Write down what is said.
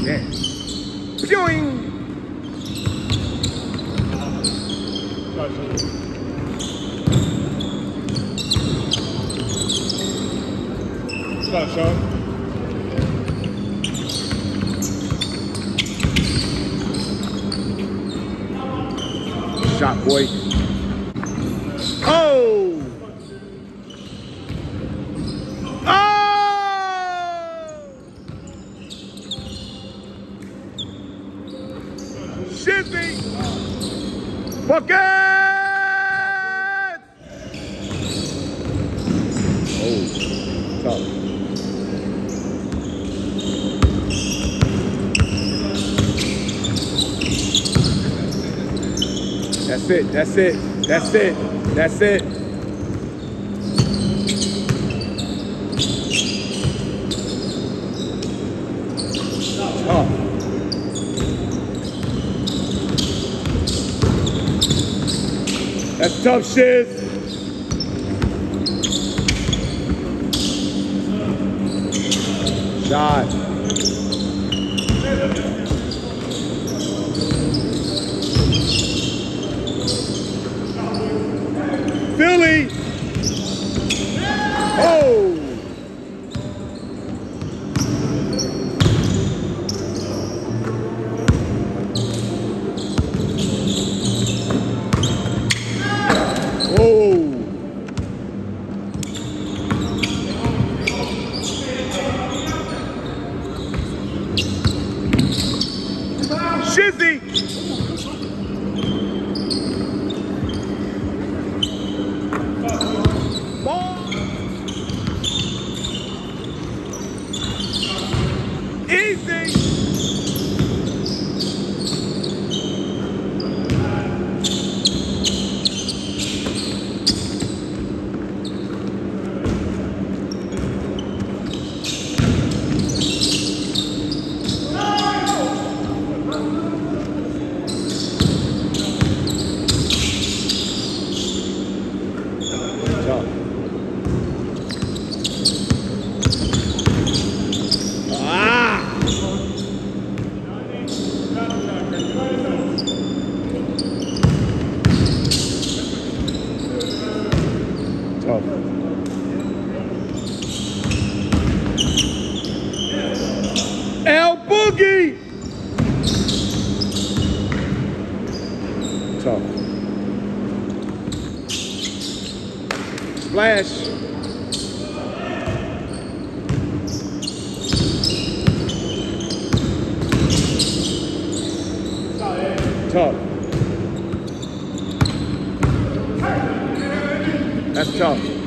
Man. Pew! Stop, Sean. Shot, boy. Oh! Oh! Shizzy! Bucket! Oh, tough. That's it, that's it, that's it, that's it. Tough. That's tough, Shiz. Shot. Philly. Oh. Oh. Shizzy. Ball. Easy. Tough. El Boogie. Tough. Splash. Tough. That's tough.